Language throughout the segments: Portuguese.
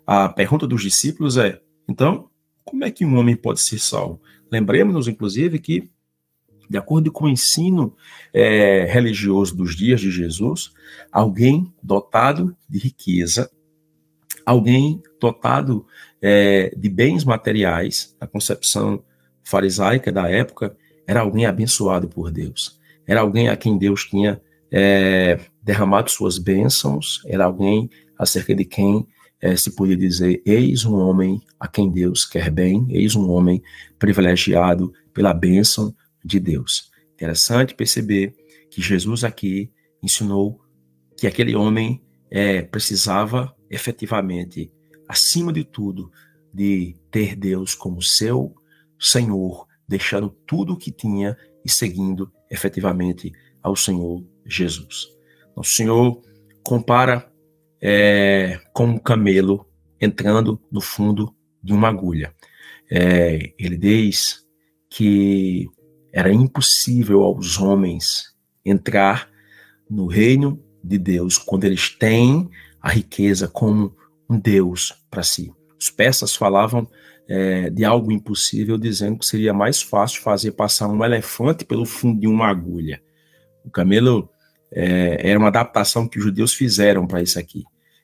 a pergunta dos discípulos é, então, como é que um homem pode ser salvo? Lembremos-nos, inclusive, que, de acordo com o ensino religioso dos dias de Jesus, alguém dotado de riqueza, alguém dotado de bens materiais, a concepção farisaica da época, era alguém abençoado por Deus. Era alguém a quem Deus tinha derramado suas bênçãos, era alguém acerca de quem se podia dizer, eis um homem a quem Deus quer bem, eis um homem privilegiado pela bênção de Deus. Interessante perceber que Jesus aqui ensinou que aquele homem precisava efetivamente, acima de tudo, de ter Deus como seu Senhor, deixando tudo o que tinha e seguindo efetivamente ao Senhor Jesus. Nosso Senhor compara com um camelo entrando no fundo de uma agulha. Ele diz que era impossível aos homens entrar no reino de Deus quando eles têm a riqueza como um Deus para si. Os persas falavam de algo impossível, dizendo que seria mais fácil fazer passar um elefante pelo fundo de uma agulha. O camelo era uma adaptação que os judeus fizeram para isso aqui.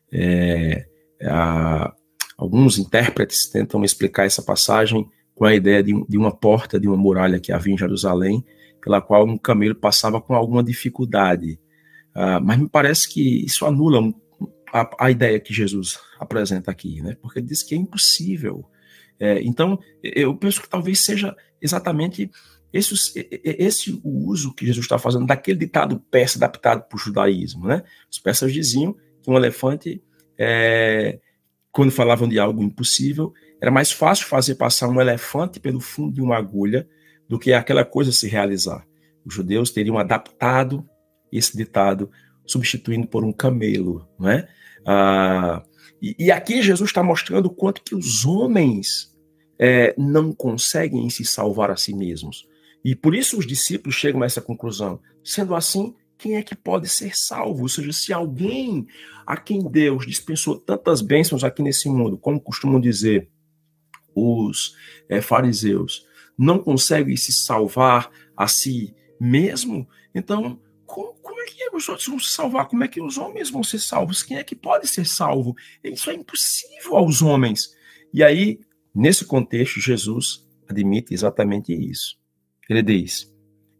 Alguns intérpretes tentam explicar essa passagem com a ideia de uma porta, de uma muralha que havia em Jerusalém, pela qual um camelo passava com alguma dificuldade. Mas me parece que isso anula a ideia que Jesus apresenta aqui, né? Porque ele diz que é impossível. Então, eu penso que talvez seja exatamente esse o uso que Jesus está fazendo daquele ditado persa adaptado para o judaísmo, né? Os persas diziam que um elefante, quando falavam de algo impossível, era mais fácil fazer passar um elefante pelo fundo de uma agulha do que aquela coisa se realizar. Os judeus teriam adaptado esse ditado, substituindo por um camelo, não é? E aqui Jesus está mostrando o quanto que os homens não conseguem se salvar a si mesmos. E por isso os discípulos chegam a essa conclusão. Sendo assim, quem é que pode ser salvo? Ou seja, se alguém a quem Deus dispensou tantas bênçãos aqui nesse mundo, como costumam dizer os fariseus, não consegue se salvar a si mesmo, então como é que os outros vão se salvar? Como é que os homens vão ser salvos? Quem é que pode ser salvo? Isso é impossível aos homens. E aí, nesse contexto, Jesus admite exatamente isso. Ele diz,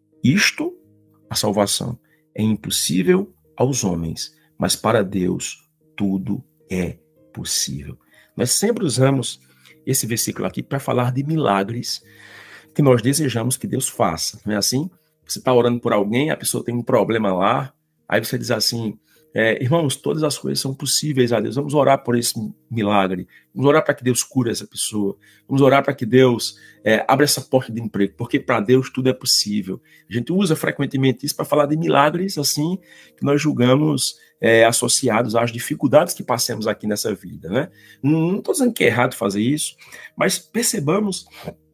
a salvação, é impossível aos homens, mas para Deus tudo é possível. Nós sempre usamos esse versículo aqui para falar de milagres que nós desejamos que Deus faça. Não é assim? Você está orando por alguém, a pessoa tem um problema lá, aí você diz assim, irmãos, todas as coisas são possíveis a Deus, vamos orar por esse milagre, vamos orar para que Deus cure essa pessoa, vamos orar para que Deus abra essa porta de emprego, porque para Deus tudo é possível. A gente usa frequentemente isso para falar de milagres, assim, que nós julgamos associados às dificuldades que passamos aqui nessa vida, né? Não estou dizendo que é errado fazer isso, mas percebamos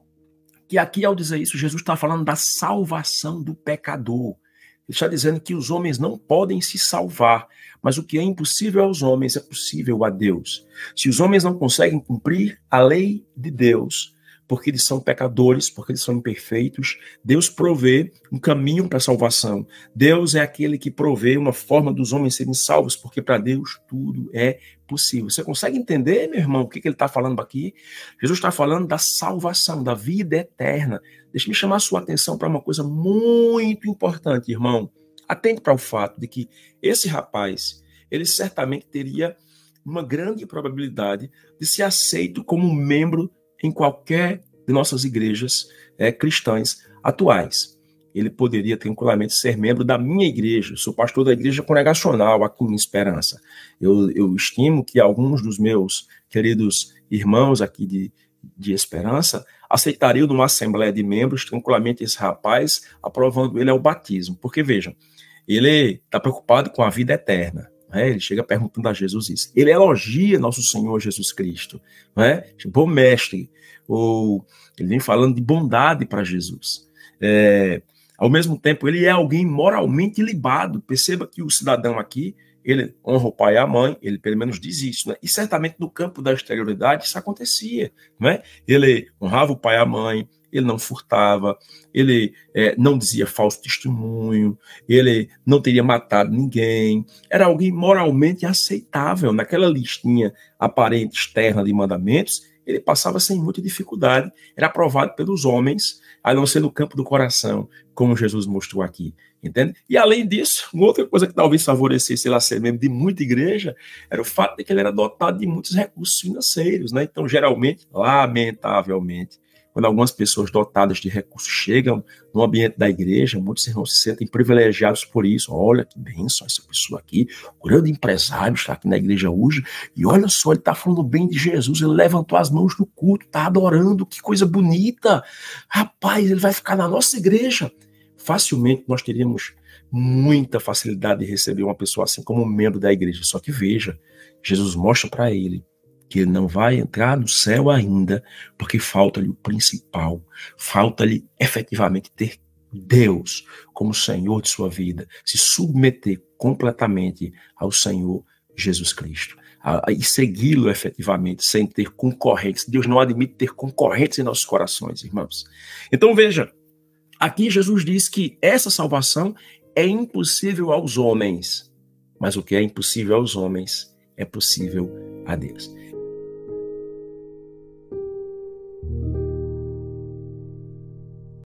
que aqui, ao dizer isso, Jesus está falando da salvação do pecador. Ele está dizendo que os homens não podem se salvar, mas o que é impossível aos homens é possível a Deus. Se os homens não conseguem cumprir a lei de Deus, porque eles são pecadores, porque eles são imperfeitos, Deus provê um caminho para a salvação. Deus é aquele que provê uma forma dos homens serem salvos, porque para Deus tudo é possível. Você consegue entender, meu irmão, o que ele está falando aqui? Jesus está falando da salvação, da vida eterna. Deixa-me chamar a sua atenção para uma coisa muito importante, irmão. Atente para o fato de que esse rapaz, ele certamente teria uma grande probabilidade de ser aceito como membro em qualquer de nossas igrejas cristãs atuais. Ele poderia tranquilamente ser membro da minha igreja. Eu sou pastor da igreja congregacional aqui em Esperança. Eu estimo que alguns dos meus queridos irmãos aqui de Esperança aceitariam numa assembleia de membros tranquilamente esse rapaz, aprovando ele ao batismo. Porque, vejam, ele está preocupado com a vida eterna. Ele chega perguntando a Jesus isso. Ele elogia nosso Senhor Jesus Cristo. Bom mestre. Ou ele vem falando de bondade para Jesus. Ao mesmo tempo, ele é alguém moralmente ilibado. Perceba que o cidadão aqui, ele honra o pai e a mãe, ele pelo menos diz isso, né? E certamente no campo da exterioridade isso acontecia, né? Ele honrava o pai e a mãe, ele não furtava, ele não dizia falso testemunho, ele não teria matado ninguém, era alguém moralmente aceitável. Naquela listinha aparente externa de mandamentos, ele passava sem muita dificuldade, era aprovado pelos homens, a não ser no campo do coração, como Jesus mostrou aqui, entende? E além disso, uma outra coisa que talvez favorecesse ele a ser membro de muita igreja, era o fato de que ele era dotado de muitos recursos financeiros, né? Então, geralmente, lamentavelmente, quando algumas pessoas dotadas de recursos chegam no ambiente da igreja, muitos irmãos se sentem privilegiados por isso. Olha que bênção essa pessoa aqui, o grande empresário está aqui na igreja hoje, e olha só, ele está falando bem de Jesus, ele levantou as mãos no culto, está adorando, que coisa bonita. Rapaz, ele vai ficar na nossa igreja. Facilmente nós teríamos muita facilidade de receber uma pessoa assim como membro da igreja. Só que veja, Jesus mostra para ele que ele não vai entrar no céu ainda, porque falta-lhe o principal, falta-lhe efetivamente ter Deus como Senhor de sua vida, se submeter completamente ao Senhor Jesus Cristo, e segui-lo efetivamente, sem ter concorrentes. Deus não admite ter concorrentes em nossos corações, irmãos. Então veja, aqui Jesus diz que essa salvação é impossível aos homens, mas o que é impossível aos homens é possível a Deus.